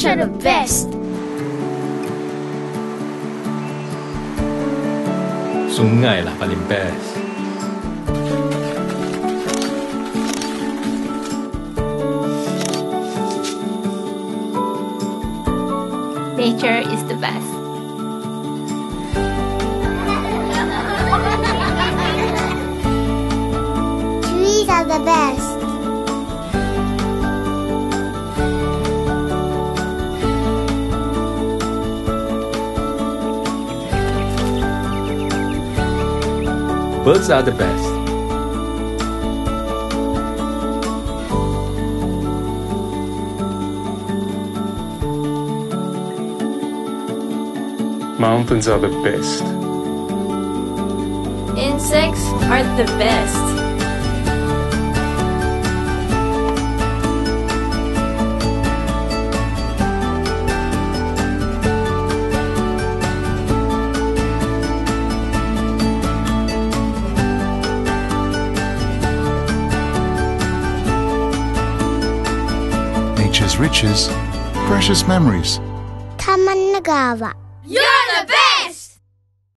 are the best. Sungai lah paling best. Nature is the best. Trees are the best. Birds are the best. Mountains are the best. Insects are the best. Nature's riches, precious memories. Taman Negara. You're the best!